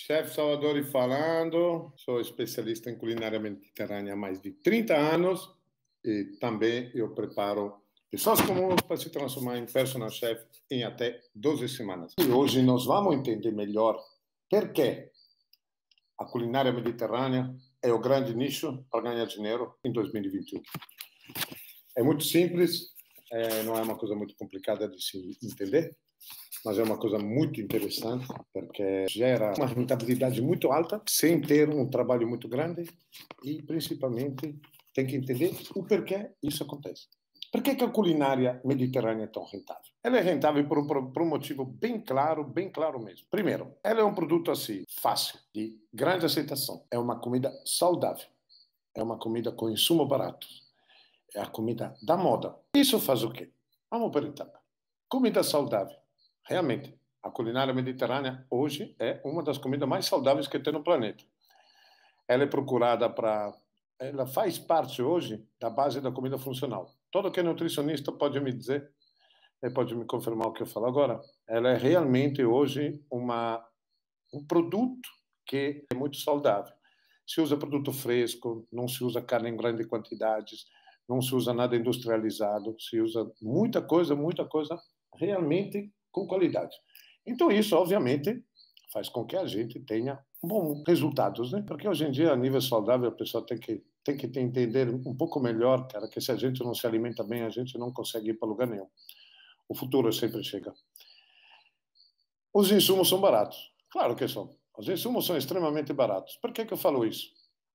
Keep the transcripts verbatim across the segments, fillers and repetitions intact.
Chefe Salvadori falando, sou especialista em culinária mediterrânea há mais de trinta anos e também eu preparo pessoas comuns para se transformar em personal chef em até doze semanas. E hoje nós vamos entender melhor por que a culinária mediterrânea é o grande nicho para ganhar dinheiro em dois mil e vinte e um. É muito simples, é, não é uma coisa muito complicada de se entender, mas é uma coisa muito interessante, porque gera uma rentabilidade muito alta, sem ter um trabalho muito grande, e principalmente tem que entender o porquê isso acontece. Por que que a culinária mediterrânea é tão rentável? Ela é rentável por um, por um motivo bem claro, bem claro mesmo. Primeiro, ela é um produto assim, fácil, de grande aceitação. É uma comida saudável. É uma comida com insumo barato. É a comida da moda. Isso faz o quê? Vamos por etapa. Comida saudável. Realmente, a culinária mediterrânea hoje é uma das comidas mais saudáveis que tem no planeta. Ela é procurada para... Ela faz parte hoje da base da comida funcional. Todo que é nutricionista pode me dizer, pode me confirmar o que eu falo agora. Ela é realmente hoje uma, um produto que é muito saudável. Se usa produto fresco, não se usa carne em grandes quantidades, não se usa nada industrializado, se usa muita coisa, muita coisa realmente com qualidade. Então isso, obviamente, faz com que a gente tenha bons resultados, né? Porque hoje em dia, a nível saudável, a pessoa tem que, tem que entender um pouco melhor, cara, que se a gente não se alimenta bem, a gente não consegue ir para lugar nenhum. O futuro sempre chega. Os insumos são baratos. Claro que são. Os insumos são extremamente baratos. Por que que eu falo isso?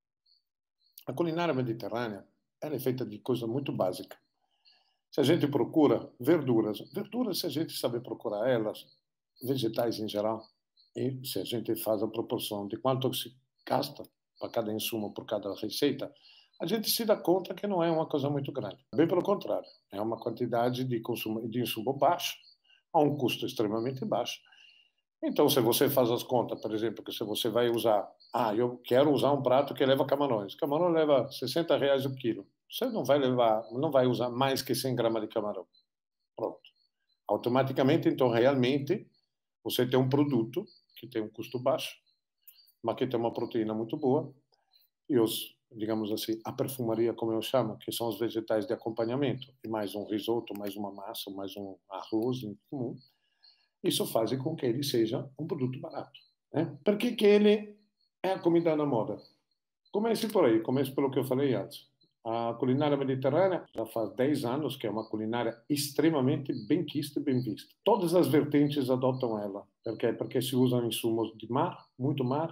A culinária mediterrânea, ela é feita de coisa muito básica. Se a gente procura verduras, verduras, se a gente sabe procurar elas, vegetais em geral, e se a gente faz a proporção de quanto se gasta para cada insumo, por cada receita, a gente se dá conta que não é uma coisa muito grande. Bem pelo contrário, é uma quantidade de, consumo, de insumo baixo, a um custo extremamente baixo. Então, se você faz as contas, por exemplo, que se você vai usar, ah, eu quero usar um prato que leva camarões, camarão leva sessenta reais o quilo, você não vai levar, não vai usar mais que cem gramas de camarão. Pronto. Automaticamente, então, realmente, você tem um produto que tem um custo baixo, mas que tem uma proteína muito boa, e os, digamos assim, a perfumaria, como eu chamo, que são os vegetais de acompanhamento, e mais um risoto, mais uma massa, mais um arroz em comum, isso faz com que ele seja um produto barato. Né? Por que que ele é a comida na moda? Comece por aí, comece pelo que eu falei antes. A culinária mediterrânea já faz dez anos que é uma culinária extremamente bem quista e bem vista. Todas as vertentes adotam ela. Por quê? Porque se usam insumos de mar, muito mar,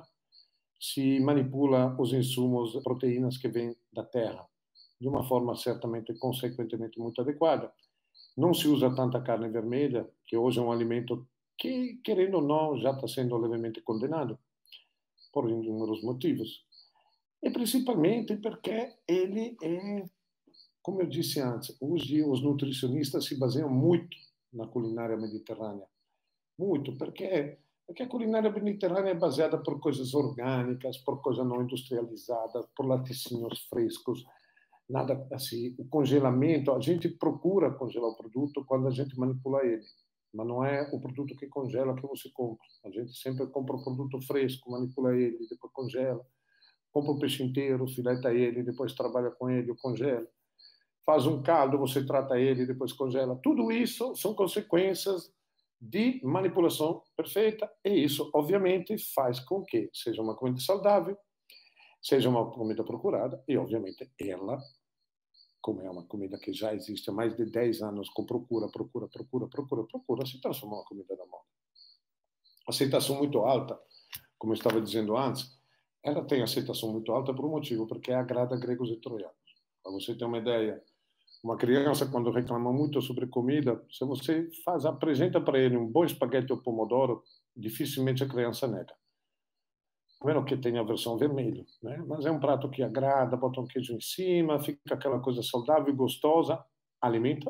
se manipula os insumos, proteínas que vêm da terra, de uma forma certamente, consequentemente, muito adequada. Não se usa tanta carne vermelha, que hoje é um alimento que, querendo ou não, já está sendo levemente condenado, por inúmeros motivos. E principalmente porque ele é, como eu disse antes, hoje os nutricionistas se baseiam muito na culinária mediterrânea. Muito, porque, porque a culinária mediterrânea é baseada por coisas orgânicas, por coisas não industrializadas, por laticínios frescos, nada assim. O congelamento, a gente procura congelar o produto quando a gente manipula ele, mas não é o produto que congela que você compra. A gente sempre compra o produto fresco, manipula ele, depois congela. Compra o peixe inteiro, fileta ele, depois trabalha com ele, congela. Faz um caldo, você trata ele, depois congela. Tudo isso são consequências de manipulação perfeita, e isso, obviamente, faz com que seja uma comida saudável, seja uma comida procurada, e, obviamente, ela, como é uma comida que já existe há mais de dez anos, com procura, procura, procura, procura, procura, se transforma em uma comida da moda. Aceitação muito alta, como eu estava dizendo antes, ela tem aceitação muito alta por um motivo, porque agrada gregos e troianos. Para você ter uma ideia, uma criança, quando reclama muito sobre comida, se você faz, apresenta para ele um bom espaguete ao pomodoro, dificilmente a criança nega. A menos que tenha a versão vermelha, né? Mas é um prato que agrada, bota um queijo em cima, fica aquela coisa saudável e gostosa, alimenta.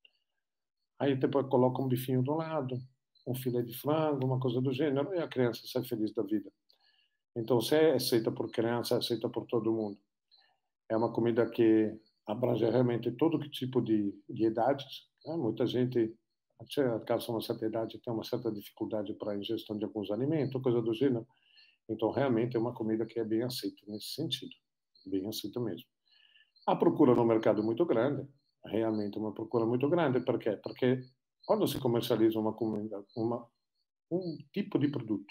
Aí depois coloca um bifinho do lado, um filé de frango, uma coisa do gênero, e a criança sai feliz da vida. Então, se é aceita por criança, é aceita por todo mundo. É uma comida que abrange realmente todo tipo de, de idades. Né? Muita gente, até alcança uma certa idade, tem uma certa dificuldade para a ingestão de alguns alimentos, coisa do gênero. Então, realmente, é uma comida que é bem aceita nesse sentido. Bem aceita mesmo. A procura no mercado é muito grande. Realmente uma procura muito grande. Por quê? Porque quando se comercializa uma comida, uma, um tipo de produto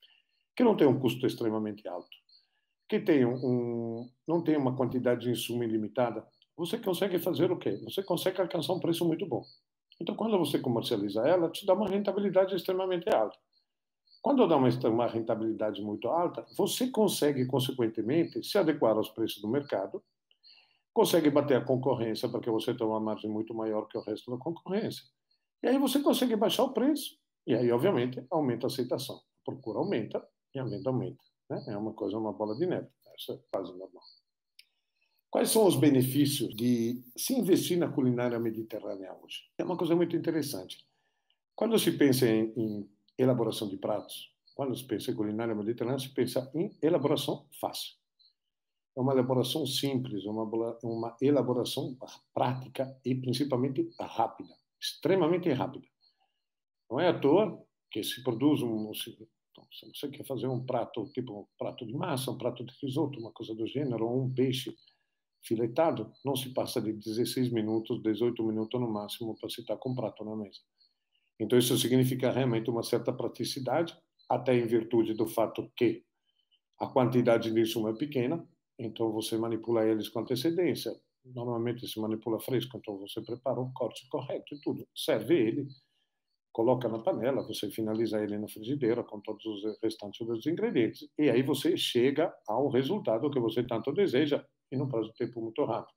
que não tem um custo extremamente alto, que tem um, não tem uma quantidade de insumo ilimitada, você consegue fazer o quê? Você consegue alcançar um preço muito bom. Então, quando você comercializa ela, te dá uma rentabilidade extremamente alta. Quando dá uma, uma rentabilidade muito alta, você consegue, consequentemente, se adequar aos preços do mercado, consegue bater a concorrência, porque você tem uma margem muito maior que o resto da concorrência. E aí você consegue baixar o preço. E aí, obviamente, aumenta a aceitação. A procura aumenta e a venda aumenta. Né? É uma coisa, uma bola de neve. Isso é quase normal. Quais são os benefícios de se investir na culinária mediterrânea hoje? É uma coisa muito interessante. Quando se pensa em, em elaboração de pratos, quando se pensa em culinária mediterrânea, se pensa em elaboração fácil. É uma elaboração simples, uma, uma elaboração prática e principalmente rápida, extremamente rápida. Não é à toa que se produz um... Se, então, se você quer fazer um prato, tipo um prato de massa, um prato de risoto, uma coisa do gênero, ou um peixe filetado, não se passa de dezesseis minutos, dezoito minutos no máximo para se estar com o prato na mesa. Então, isso significa realmente uma certa praticidade, até em virtude do fato que a quantidade de insumo é pequena, então você manipula eles com antecedência. Normalmente se manipula fresco, então você prepara o corte correto e tudo. Serve ele, coloca na panela, você finaliza ele na frigideira com todos os restantes dos ingredientes. E aí você chega ao resultado que você tanto deseja e num prazo de tempo muito rápido.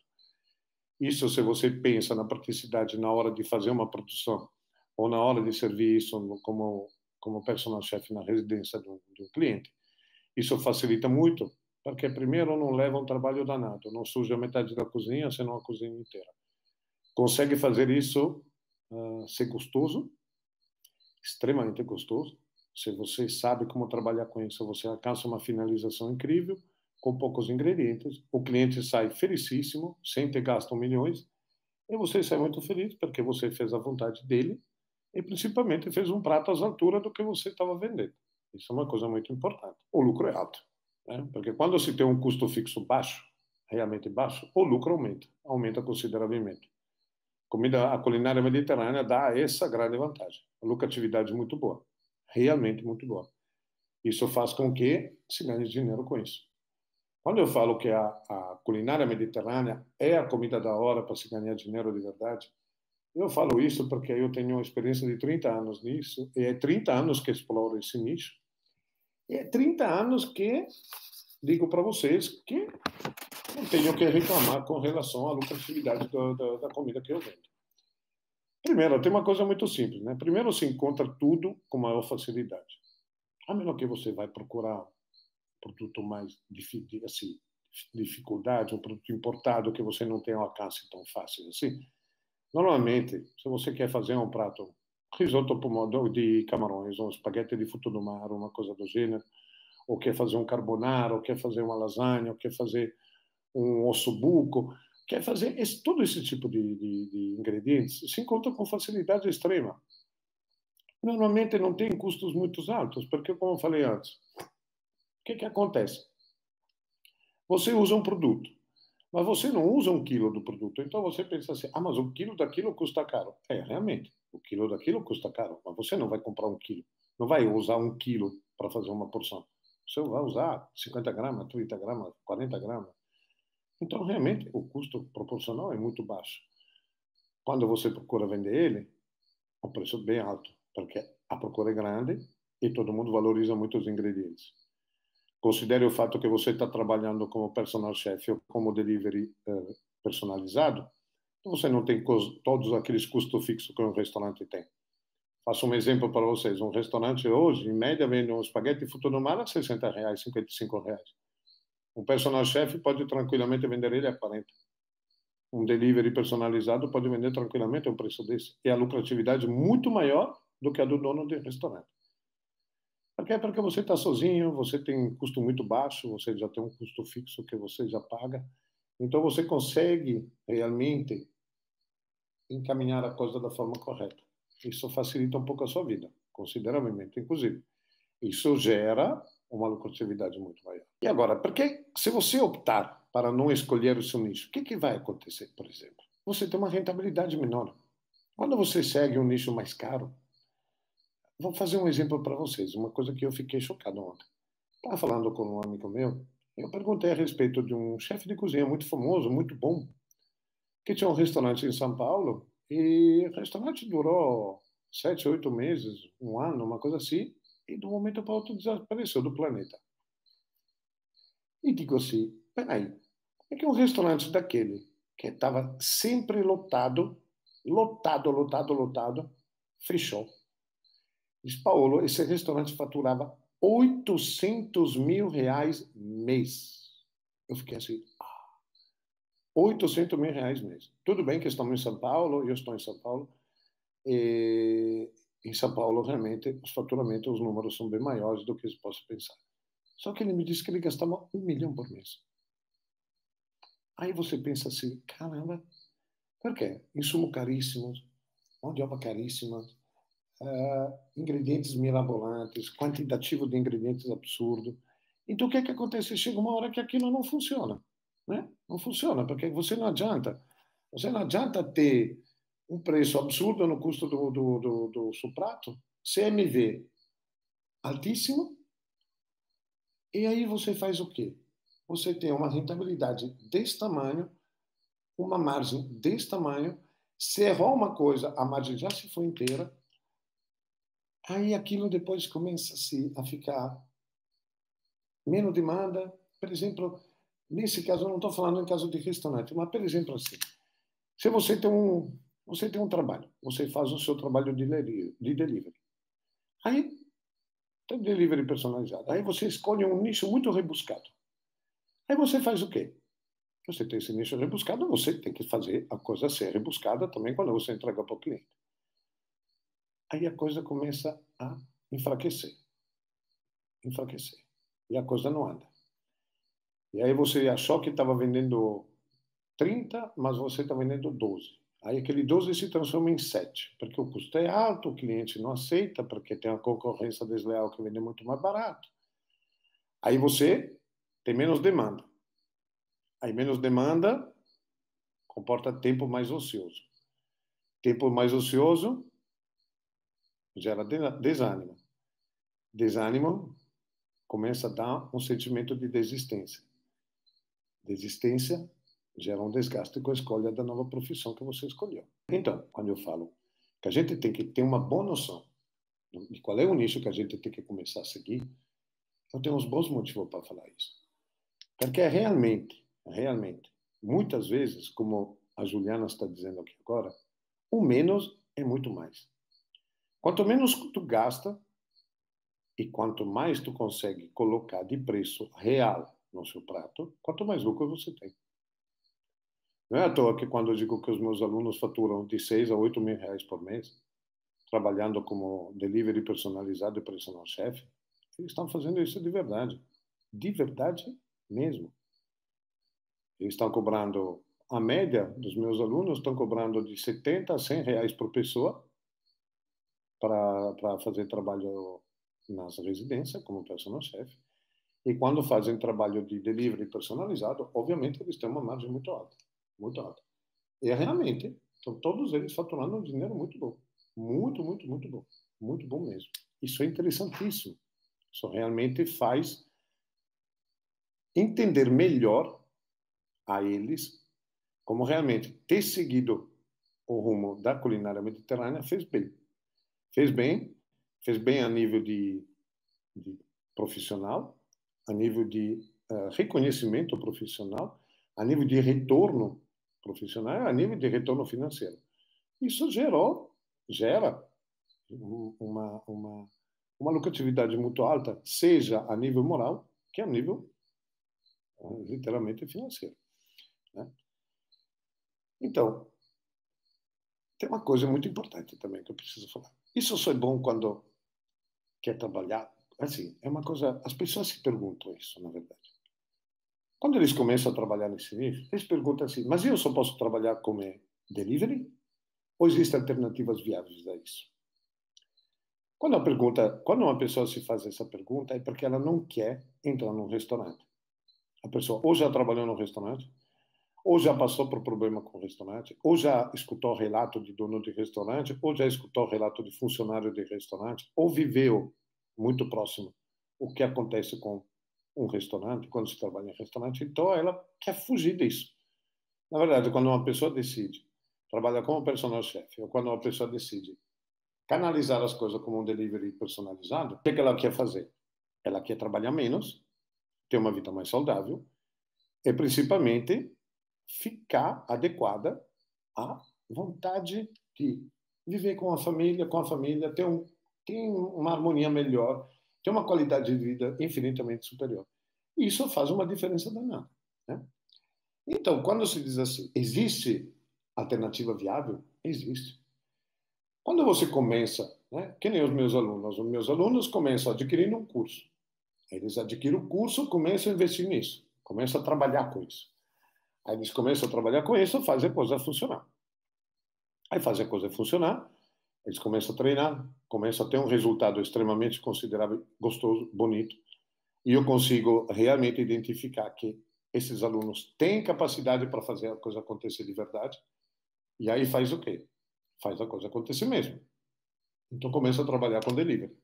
Isso, se você pensa na praticidade na hora de fazer uma produção ou na hora de servir isso como, como personal chef na residência de um, de um cliente, isso facilita muito, porque primeiro não leva um trabalho danado, não suja metade da cozinha, senão a cozinha inteira. Consegue fazer isso uh, ser gostoso, extremamente gostoso. Se você sabe como trabalhar com isso, você alcança uma finalização incrível, com poucos ingredientes. O cliente sai felicíssimo, sem ter gasto milhões, e você sai muito feliz, porque você fez a vontade dele e, principalmente, fez um prato às alturas do que você estava vendendo. Isso é uma coisa muito importante. O lucro é alto, né? Porque quando se tem um custo fixo baixo, realmente baixo, o lucro aumenta, aumenta consideravelmente. Comida, a culinária mediterrânea dá essa grande vantagem. A lucratividade muito boa, realmente muito boa. Isso faz com que se ganhe dinheiro com isso. Quando eu falo que a, a culinária mediterrânea é a comida da hora para se ganhar dinheiro de verdade, eu falo isso porque eu tenho uma experiência de trinta anos nisso, e é trinta anos que exploro esse nicho, e é trinta anos que digo para vocês que não tenho que reclamar com relação à lucratividade da, da, da comida que eu vendo. Primeiro, tem uma coisa muito simples, né? Primeiro, se encontra tudo com maior facilidade. A menos que você vai procurar um produto mais assim, dificuldade, um produto importado que você não tem um alcance tão fácil assim. Normalmente, se você quer fazer um prato risoto de camarões, um espaguete de fruto do mar, uma coisa do gênero, ou quer fazer um carbonara, ou quer fazer uma lasanha, ou quer fazer um ossobuco, quer fazer esse, todo esse tipo de, de, de ingredientes, se encontra com facilidade extrema. Normalmente não tem custos muito altos, porque, como eu falei antes, o que, que acontece? Você usa um produto, mas você não usa um quilo do produto. Então você pensa assim, ah, mas o quilo daquilo custa caro. É, realmente, o quilo daquilo custa caro, mas você não vai comprar um quilo. Não vai usar um quilo para fazer uma porção. Você vai usar cinquenta gramas, trinta gramas, quarenta gramas. Então, realmente, o custo proporcional é muito baixo. Quando você procura vender ele, o preço é bem alto, porque a procura é grande e todo mundo valoriza muito os ingredientes. Considere o fato que você está trabalhando como personal chef ou como delivery eh, personalizado, você não tem todos aqueles custos fixos que um restaurante tem. Faço um exemplo para vocês. Um restaurante hoje, em média, vende um espaguete fruto do mar a sessenta reais, cinquenta e cinco reais. Um personal chef pode tranquilamente vender ele a quarenta. Um delivery personalizado pode vender tranquilamente a um preço desse. E a lucratividade é muito maior do que a do dono de restaurante. Por quê? Porque você está sozinho, você tem um custo muito baixo, você já tem um custo fixo que você já paga. Então, você consegue realmente encaminhar a coisa da forma correta. Isso facilita um pouco a sua vida, consideravelmente, inclusive. Isso gera uma lucratividade muito maior. E agora, porque se você optar para não escolher o seu nicho, o que, que vai acontecer, por exemplo? Você tem uma rentabilidade menor. Quando você segue um nicho mais caro, vou fazer um exemplo para vocês, uma coisa que eu fiquei chocado ontem. Estava falando com um amigo meu, eu perguntei a respeito de um chefe de cozinha muito famoso, muito bom, que tinha um restaurante em São Paulo, e o restaurante durou sete, oito meses, um ano, uma coisa assim, e de um momento para outro desapareceu do planeta. E digo assim, peraí, é que um restaurante daquele, que estava sempre lotado, lotado, lotado, lotado, fechou. Diz, Paulo, esse restaurante faturava oitocentos mil reais mês. Eu fiquei assim, ah, oitocentos mil reais mês. Tudo bem que estamos em São Paulo, eu estou em São Paulo, e em São Paulo, realmente, os faturamentos, os números são bem maiores do que se possa pensar. Só que ele me disse que ele gastava um milhão por mês. Aí você pensa assim, caramba, por quê? Insumos caríssimos, mão de obra caríssima, uh, ingredientes mirabolantes, quantitativo de ingredientes absurdo. Então, o que é que acontece? Chega uma hora que aquilo não funciona. Né? Não funciona, porque você não adianta. Você não adianta ter um preço absurdo no custo do, do, do, do seu prato, C M V altíssimo, e aí você faz o quê? Você tem uma rentabilidade desse tamanho, uma margem desse tamanho, se errar uma coisa, a margem já se foi inteira, aí aquilo depois começa-se a ficar menos demanda. Por exemplo, nesse caso, eu não estou falando em caso de restaurante, mas, por exemplo, assim, se você tem um, você tem um trabalho, você faz o seu trabalho de delivery, aí tem delivery personalizado, aí você escolhe um nicho muito rebuscado. Aí você faz o quê? Você tem esse nicho rebuscado, você tem que fazer a coisa ser rebuscada também quando você entrega para o cliente. Aí a coisa começa a enfraquecer. Enfraquecer. E a coisa não anda. E aí você achou que estava vendendo trinta, mas você está vendendo doze. Aí aquele doze se transforma em sete, porque o custo é alto, o cliente não aceita, porque tem uma concorrência desleal que vende muito mais barato. Aí você tem menos demanda. Aí menos demanda comporta tempo mais ocioso. Tempo mais ocioso gera desânimo. Desânimo começa a dar um sentimento de desistência. Desistência gera um desgaste com a escolha da nova profissão que você escolheu. Então, quando eu falo que a gente tem que ter uma boa noção de qual é o nicho que a gente tem que começar a seguir, eu tenho uns bons motivos para falar isso. Porque é realmente, realmente, muitas vezes, como a Juliana está dizendo aqui agora, o menos é muito mais. Quanto menos tu gasta e quanto mais tu consegue colocar de preço real no seu prato, quanto mais lucro você tem. Não é à toa que quando eu digo que os meus alunos faturam de seis a oito mil reais por mês, trabalhando como delivery personalizado e personal chef, eles estão fazendo isso de verdade. De verdade mesmo. Eles estão cobrando, a média dos meus alunos estão cobrando de setenta a cem reais por pessoa para fazer trabalho nas residências como personal chef. E quando fazem trabalho de delivery personalizado, obviamente eles têm uma margem muito alta. Muito alta. E realmente, estão todos eles faturando um dinheiro muito bom. Muito, muito, muito bom. Muito bom mesmo. Isso é interessantíssimo. Isso realmente faz entender melhor a eles como realmente ter seguido o rumo da culinária mediterrânea fez bem. Fez bem, fez bem a nível de, de profissional, a nível de uh, reconhecimento profissional, a nível de retorno profissional, a nível de retorno financeiro. Isso gerou, gera uma, uma, uma lucratividade muito alta, seja a nível moral, que a nível uh, literalmente financeiro. Né? Então, tem uma coisa muito importante também que eu preciso falar. Isso só é bom quando quer trabalhar. Assim, é uma coisa. As pessoas se perguntam isso, na verdade. Quando eles começam a trabalhar nesse nível, eles perguntam assim: mas eu só posso trabalhar como delivery? Ou existem alternativas viáveis a isso? Quando, a pergunta, quando uma pessoa se faz essa pergunta, é porque ela não quer entrar num restaurante. A pessoa ou já trabalhou no restaurante, ou já passou por problema com o restaurante, ou já escutou relato de dono de restaurante, ou já escutou relato de funcionário de restaurante, ou viveu muito próximo o que acontece com um restaurante, quando se trabalha em restaurante. Então, ela quer fugir disso. Na verdade, quando uma pessoa decide trabalhar como personal chef, ou quando uma pessoa decide canalizar as coisas como um delivery personalizado, o que ela quer fazer? Ela quer trabalhar menos, ter uma vida mais saudável e, principalmente, ficar adequada à vontade de viver com a família, com a família, ter, um, ter uma harmonia melhor, ter uma qualidade de vida infinitamente superior. E isso faz uma diferença danada, né? Então, quando se diz assim, existe alternativa viável? Existe. Quando você começa, né, que nem os meus alunos, os meus alunos começam adquirindo um curso. Eles adquirem o curso, começam a investir nisso, começam a trabalhar com isso. Aí eles começam a trabalhar com isso, fazem a coisa funcionar. Aí fazem a coisa funcionar, eles começam a treinar, começam a ter um resultado extremamente considerável, gostoso, bonito, e eu consigo realmente identificar que esses alunos têm capacidade para fazer a coisa acontecer de verdade, e aí faz o quê? Faz a coisa acontecer mesmo. Então começa a trabalhar com delivery.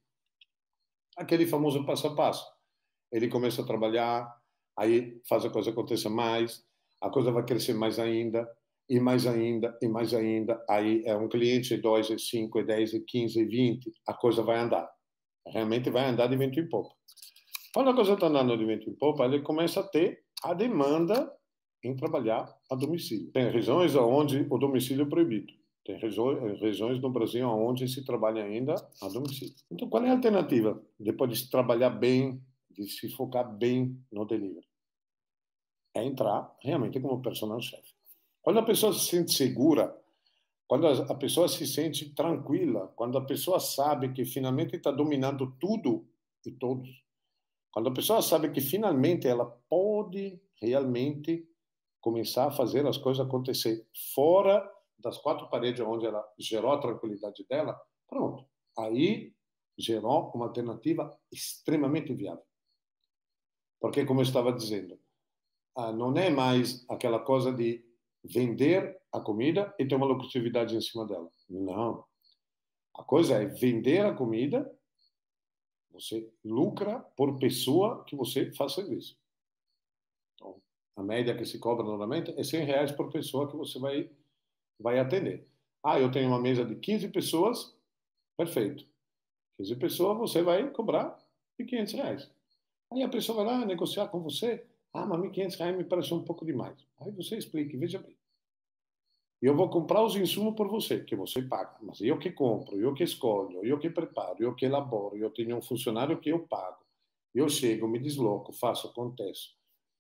Aquele famoso passo a passo. Ele começa a trabalhar, aí faz a coisa acontecer mais, a coisa vai crescer mais ainda, e mais ainda, e mais ainda. Aí é um cliente, é dois, é cinco, é dez, é quinze, é vinte, a coisa vai andar. Realmente vai andar de vento em popa. Quando a coisa está andando de vento em popa, ele começa a ter a demanda em trabalhar a domicílio. Tem regiões onde o domicílio é proibido. Tem regiões no Brasil onde se trabalha ainda a domicílio. Então, qual é a alternativa depois de se trabalhar bem, de se focar bem no delivery? É entrar realmente como personal chef. Quando a pessoa se sente segura, quando a pessoa se sente tranquila, quando a pessoa sabe que finalmente está dominando tudo e todos, quando a pessoa sabe que finalmente ela pode realmente começar a fazer as coisas acontecer fora das quatro paredes onde ela gerou a tranquilidade dela, pronto. Aí gerou uma alternativa extremamente viável. Porque, como eu estava dizendo, não é mais aquela coisa de vender a comida e ter uma lucratividade em cima dela. Não. A coisa é vender a comida, você lucra por pessoa que você faz serviço. Então, a média que se cobra normalmente é cem reais por pessoa que você vai, vai atender. Ah, eu tenho uma mesa de quinze pessoas, perfeito. quinze pessoas, você vai cobrar de quinhentos reais. Aí a pessoa vai lá negociar com você. Ah, mas mil e quinhentos reais me parece um pouco demais. Aí você explica, veja bem. Eu vou comprar os insumos por você, que você paga. Mas eu que compro, eu que escolho, eu que preparo, eu que elaboro, eu tenho um funcionário que eu pago. Eu chego, me desloco, faço, acontece.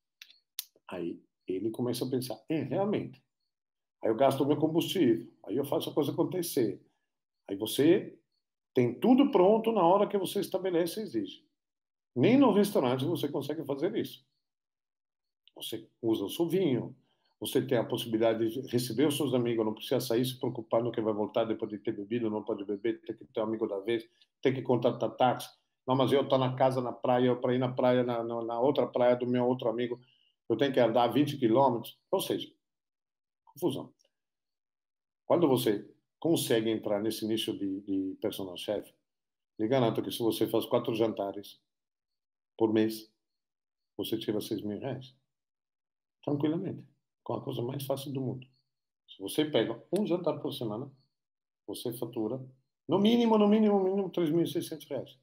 Aí ele começa a pensar, é, realmente. Aí eu gasto o meu combustível, aí eu faço a coisa acontecer. Aí você tem tudo pronto na hora que você estabelece e exige. Nem no restaurante você consegue fazer isso. Você usa o seu vinho, você tem a possibilidade de receber os seus amigos, não precisa sair se preocupando que vai voltar depois de ter bebido, não pode beber, tem que ter um amigo da vez, tem que contratar táxi. Não, mas eu estou na casa, na praia, para ir na praia, na, na, na outra praia do meu outro amigo, eu tenho que andar vinte quilômetros. Ou seja, confusão. Quando você consegue entrar nesse nicho de, de personal chef, lhe garanto que se você faz quatro jantares por mês, você tira seis mil reais. Tranquilamente. Com a coisa mais fácil do mundo. Se você pega um jantar por semana, você fatura, no mínimo, no mínimo, no mínimo, três mil e seiscentos reais.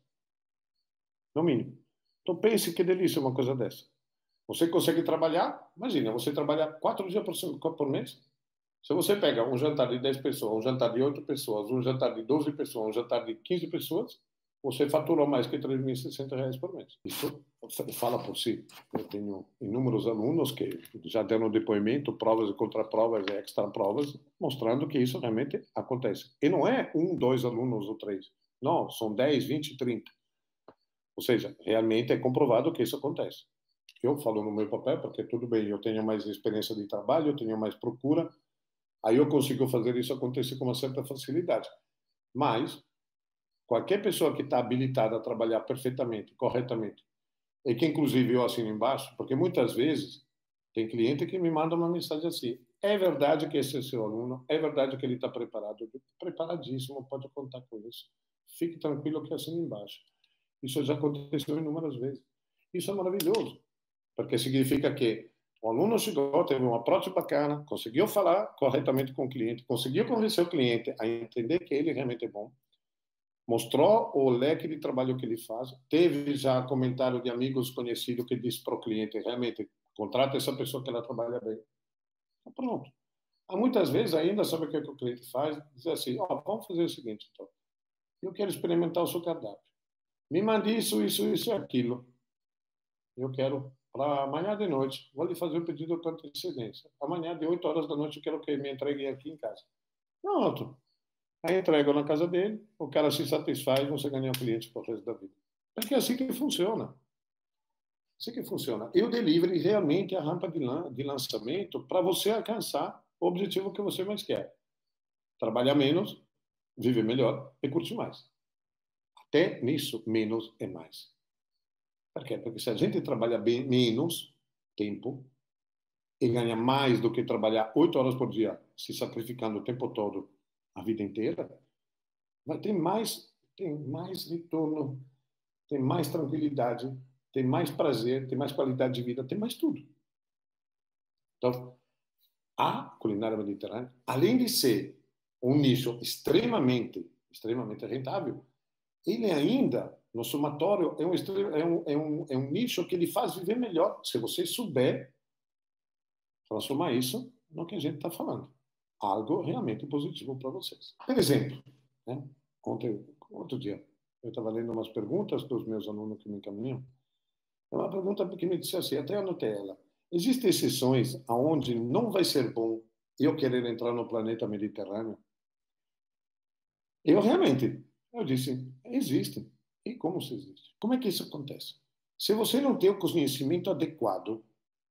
No mínimo. Então pense que delícia uma coisa dessa. Você consegue trabalhar, imagina, você trabalha quatro dias por, por mês. Se você pega um jantar de dez pessoas, um jantar de oito pessoas, um jantar de doze pessoas, um jantar de quinze pessoas, você faturou mais que três mil e sessenta reais por mês. Isso fala por si. Eu tenho inúmeros alunos que já deram depoimento, provas e contraprovas e extra provas, mostrando que isso realmente acontece. E não é um, dois alunos ou três. Não, são dez, vinte, trinta. Ou seja, realmente é comprovado que isso acontece. Eu falo no meu papel, porque tudo bem, eu tenho mais experiência de trabalho, eu tenho mais procura, aí eu consigo fazer isso acontecer com uma certa facilidade. Mas qualquer pessoa que está habilitada a trabalhar perfeitamente, corretamente, e que inclusive eu assino embaixo, porque muitas vezes tem cliente que me manda uma mensagem assim: é verdade que esse é seu aluno, é verdade que ele está preparado, preparadíssimo, pode contar com isso. Fique tranquilo que assino embaixo. Isso já aconteceu inúmeras vezes. Isso é maravilhoso, porque significa que o aluno chegou, teve uma approach bacana, conseguiu falar corretamente com o cliente, conseguiu convencer o cliente a entender que ele realmente é bom, mostrou o leque de trabalho que ele faz, teve já comentário de amigos conhecidos que diz para o cliente, realmente, contrata essa pessoa que ela trabalha bem. Então, pronto. Há muitas vezes ainda, sabe o que, é que o cliente faz? Diz assim: oh, vamos fazer o seguinte, então. Eu quero experimentar o seu cardápio. Me mande isso, isso, isso e aquilo. Eu quero para amanhã de noite. Vou lhe fazer o pedido com antecedência. Amanhã, de oito horas da noite, eu quero que me entregue aqui em casa. Pronto. Aí entrego na casa dele, o cara se satisfaz e você ganha o cliente para o resto da vida. Porque é assim que funciona. Assim que funciona. E o delivery realmente é a rampa de, lan de lançamento para você alcançar o objetivo que você mais quer. Trabalhar menos, viver melhor e curtir mais. Até nisso, menos é mais. Por quê? Porque se a gente trabalha bem, menos tempo e ganha mais do que trabalhar oito horas por dia, se sacrificando o tempo todo, a vida inteira, vai ter mais, tem mais retorno, tem mais tranquilidade, tem mais prazer, tem mais qualidade de vida, tem mais tudo. Então, a culinária mediterrânea, além de ser um nicho extremamente, extremamente rentável, ele ainda, no somatório, é um, é, um, é, um, é um nicho que ele faz viver melhor, se você souber transformar isso no que a gente está falando. Algo realmente positivo para vocês. Por exemplo, né? Ontem, outro dia, eu estava lendo umas perguntas dos meus alunos que me encaminham. É uma pergunta que me disse assim, até anotei ela. Existem exceções aonde não vai ser bom eu querer entrar no planeta Mediterrâneo? Eu realmente, eu disse, existe. E como se existe? Como é que isso acontece? Se você não tem o conhecimento adequado,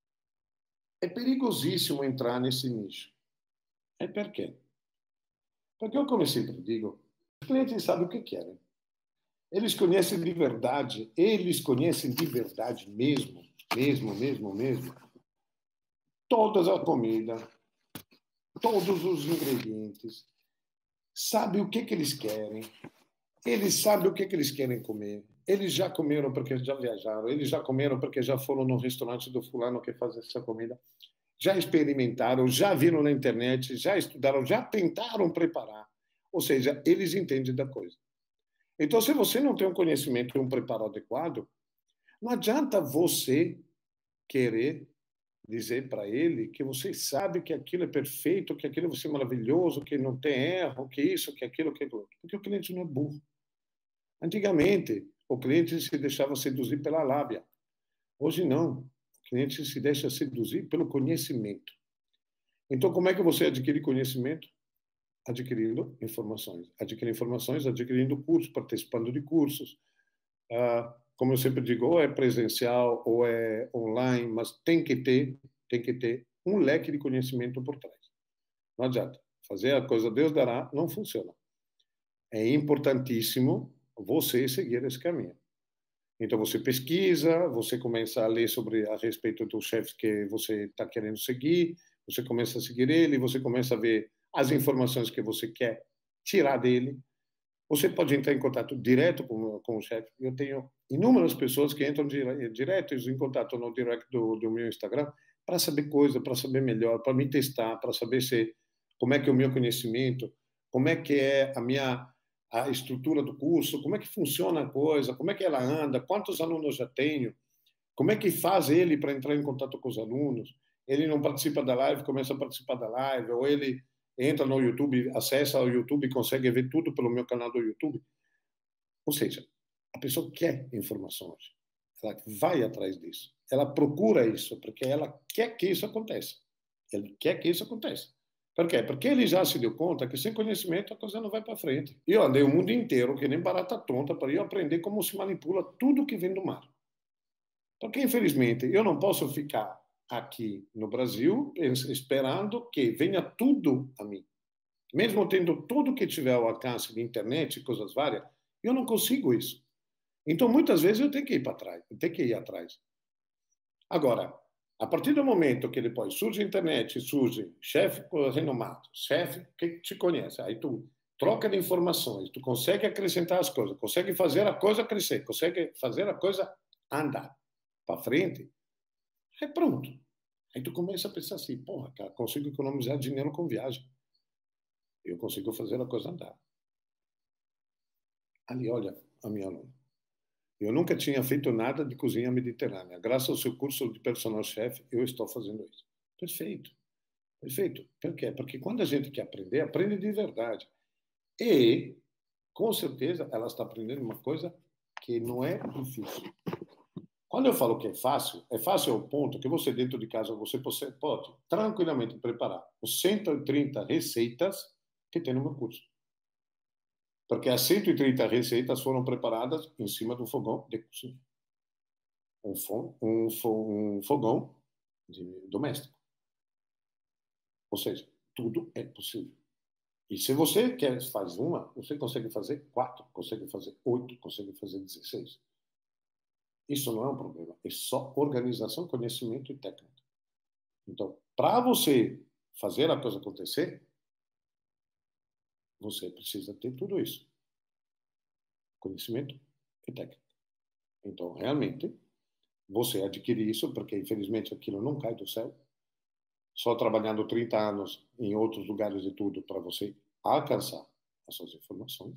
é perigosíssimo entrar nesse nicho. É por quê? Porque eu, como eu sempre digo, os clientes sabem o que querem. Eles conhecem de verdade, eles conhecem de verdade mesmo, mesmo, mesmo, mesmo, toda a comida, todos os ingredientes, sabem o que, que eles querem, eles sabem o que, que eles querem comer, eles já comeram porque já viajaram, eles já comeram porque já foram no restaurante do fulano que faz essa comida, já experimentaram, já viram na internet, já estudaram, já tentaram preparar. Ou seja, eles entendem da coisa. Então, se você não tem um conhecimento e um preparo adequado, não adianta você querer dizer para ele que você sabe que aquilo é perfeito, que aquilo vai ser maravilhoso, que não tem erro, que isso, que aquilo, que aquilo. Porque o cliente não é burro. Antigamente, o cliente se deixava seduzir pela lábia. Hoje não. O cliente se deixa seduzir pelo conhecimento. Então, como é que você adquire conhecimento? Adquirindo informações. Adquirindo informações, adquirindo cursos, participando de cursos. Ah, como eu sempre digo, ou é presencial ou é online, mas tem que ter, tem que ter um leque de conhecimento por trás. Não adianta. Fazer a coisa Deus dará, não funciona. É importantíssimo você seguir esse caminho. Então, você pesquisa, você começa a ler sobre a respeito dos chefes que você está querendo seguir, você começa a seguir ele, você começa a ver as informações que você quer tirar dele. Você pode entrar em contato direto com, com o chefe. Eu tenho inúmeras pessoas que entram dire, direto em contato no direct do, do meu Instagram para saber coisa, para saber melhor, para me testar, para saber se, como é que é o meu conhecimento, como é que é a minha a estrutura do curso, como é que funciona a coisa, como é que ela anda, quantos alunos já tenho, como é que faz ele para entrar em contato com os alunos. Ele não participa da live, começa a participar da live, ou ele entra no YouTube, acessa o YouTube e consegue ver tudo pelo meu canal do YouTube. Ou seja, a pessoa quer informações, ela vai atrás disso, ela procura isso, porque ela quer que isso aconteça. Ele quer que isso aconteça. Por quê? Porque ele já se deu conta que sem conhecimento a coisa não vai para frente. E eu andei o mundo inteiro, que nem barata tonta, para eu aprender como se manipula tudo que vem do mar. Porque, infelizmente, eu não posso ficar aqui no Brasil esperando que venha tudo a mim. Mesmo tendo tudo que tiver ao alcance de internet e coisas várias, Eu não consigo isso. Então, muitas vezes, eu tenho que ir para trás, eu tenho que ir atrás. Agora, a partir do momento que depois surge a internet, surge chefe renomado, chefe que te conhece, aí tu troca de informações, tu consegue acrescentar as coisas, consegue fazer a coisa crescer, consegue fazer a coisa andar para frente, aí pronto. Aí tu começa a pensar assim, porra, cara, consigo economizar dinheiro com viagem. Eu consigo fazer a coisa andar. Ali, olha, a minha aluna. Eu nunca tinha feito nada de cozinha mediterrânea. Graças ao seu curso de personal chef, eu estou fazendo isso. Perfeito. Perfeito. Por quê? Porque quando a gente quer aprender, aprende de verdade. E, com certeza, ela está aprendendo uma coisa que não é difícil. Quando eu falo que é fácil, é fácil ao ponto que você, dentro de casa, você pode tranquilamente preparar os cento e trinta receitas que tem no meu curso. Porque as cento e trinta receitas foram preparadas em cima do fogão de cozinha. Um, fo um, fo um fogão de, doméstico. Ou seja, tudo é possível. E se você quer fazer uma, você consegue fazer quatro, consegue fazer oito, consegue fazer dezesseis. Isso não é um problema. É só organização, conhecimento e técnica. Então, para você fazer a coisa acontecer, você precisa ter tudo isso. Conhecimento e técnica. Então, realmente, você adquire isso, porque, infelizmente, aquilo não cai do céu. Só trabalhando trinta anos em outros lugares e tudo para você alcançar as suas informações,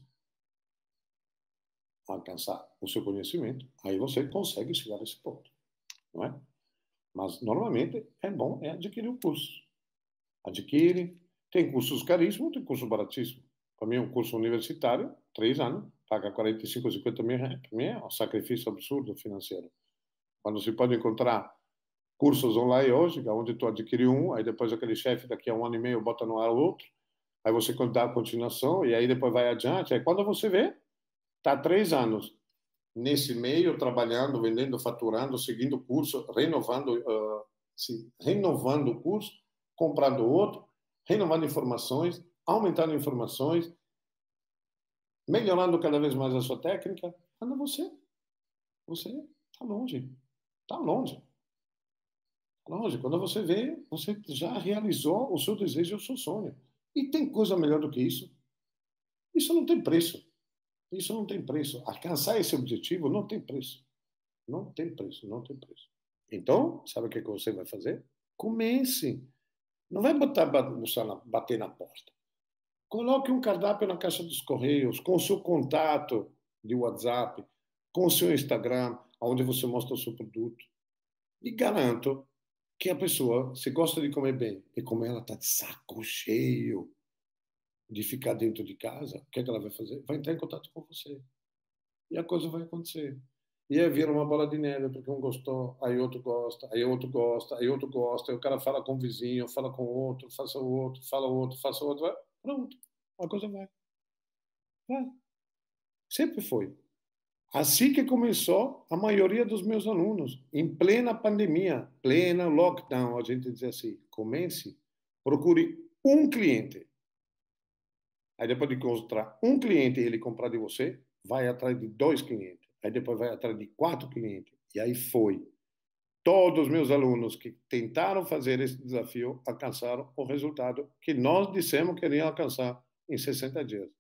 alcançar o seu conhecimento, aí você consegue chegar a esse ponto, não é? Mas, normalmente, é bom é adquirir o curso. Adquire. Tem cursos caríssimos, tem cursos baratíssimos. Para mim, um curso universitário, três anos, paga quarenta e cinco, cinquenta mil reais. Para mim é um sacrifício absurdo financeiro. Quando se pode encontrar cursos online hoje, onde tu adquire um, aí depois aquele chefe daqui a um ano e meio bota no ar outro, aí você dá a continuação, e aí depois vai adiante. Aí quando você vê, está três anos nesse meio, trabalhando, vendendo, faturando, seguindo o curso, renovando, uh, se, renovando o curso, comprando outro, renovando informações, aumentando informações, melhorando cada vez mais a sua técnica. Quando você, você está longe, está longe. Longe, quando você vê, você já realizou o seu desejo e o seu sonho. E tem coisa melhor do que isso? Isso não tem preço. Isso não tem preço. Alcançar esse objetivo não tem preço. Não tem preço, não tem preço. Então, sabe o que você vai fazer? Comece. Não vai botar, bater na porta. Coloque um cardápio na caixa dos correios, com o seu contato de WhatsApp, com o seu Instagram, onde você mostra o seu produto. E garanto que a pessoa, se gosta de comer bem, e como ela está de saco cheio de ficar dentro de casa, o que, é que ela vai fazer? Vai entrar em contato com você. E a coisa vai acontecer. E aí vira uma bola de neve, porque um gostou, aí outro gosta, aí outro gosta, aí outro gosta, aí o cara fala com o vizinho, fala com o outro, faça o outro, fala o outro, faça o outro, vai. Pronto, a coisa vai. Vai. Sempre foi. Assim que começou a maioria dos meus alunos, em plena pandemia, plena lockdown, a gente diz assim, comece, procure um cliente. Aí depois de encontrar um cliente e ele comprar de você, vai atrás de dois clientes. Aí depois vai atrás de quatro clientes. E aí foi. Todos os meus alunos que tentaram fazer esse desafio alcançaram o resultado que nós dissemos que iriam alcançar em sessenta dias.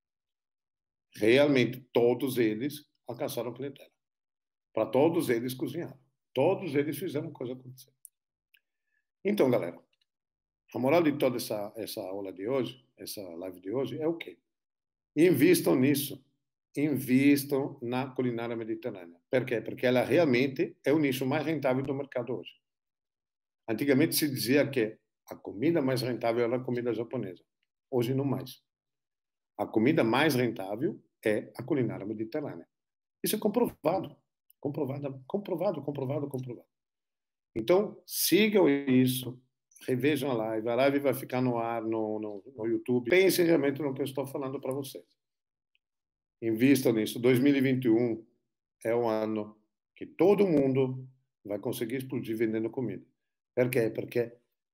Realmente, todos eles alcançaram clientela. Para todos eles cozinharam. Todos eles fizeram coisa acontecer. Então, galera, a moral de toda essa, essa aula de hoje, essa live de hoje, é o quê? Invistam nisso. Invistam na culinária mediterrânea. Por quê? Porque ela realmente é o nicho mais rentável do mercado hoje. Antigamente se dizia que a comida mais rentável era a comida japonesa. Hoje não mais. A comida mais rentável é a culinária mediterrânea. Isso é comprovado. Comprovado, comprovado, comprovado, comprovado. Então, sigam isso, revejam a live. A live vai ficar no ar no, no, no YouTube. Pensem realmente no que eu estou falando para vocês. Invistam nisso. dois mil e vinte e um é o ano que todo mundo vai conseguir explodir vendendo comida. Por quê? Porque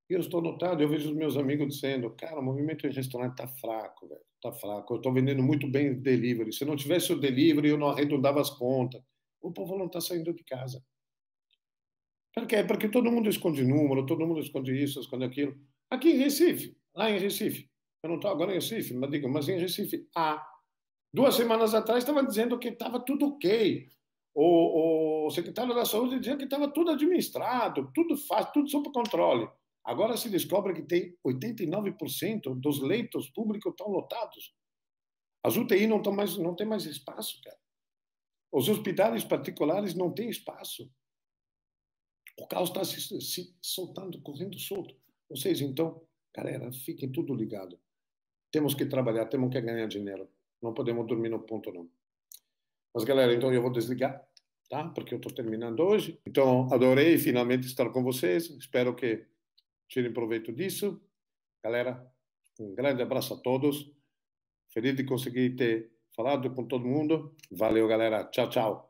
E eu estou notando, eu vejo os meus amigos dizendo, cara, o movimento em restaurante está fraco, velho, está fraco. Eu estou vendendo muito bem delivery. Se não tivesse o delivery, eu não arredondava as contas. O povo não está saindo de casa. Por quê? Porque todo mundo esconde número, todo mundo esconde isso, esconde aquilo. Aqui em Recife, lá em Recife, eu não estou agora em Recife, mas digo, mas em Recife, há duas semanas atrás estava dizendo que estava tudo ok. O, o secretário da Saúde dizia que estava tudo administrado, tudo fácil, tudo sob controle. Agora se descobre que tem oitenta e nove por cento dos leitos públicos estão lotados. As U T I não, estão mais, não tem mais espaço, cara. Os hospitais particulares não têm espaço. O caos está se, se soltando, correndo solto. Vocês, então, galera, fiquem tudo ligado. Temos que trabalhar, temos que ganhar dinheiro. Não podemos dormir no ponto, não. Mas, galera, então eu vou desligar, tá? Porque eu estou terminando hoje. Então, adorei finalmente estar com vocês. Espero que tirem proveito disso. Galera, um grande abraço a todos. Feliz de conseguir ter falado com todo mundo. Valeu, galera. Tchau, tchau.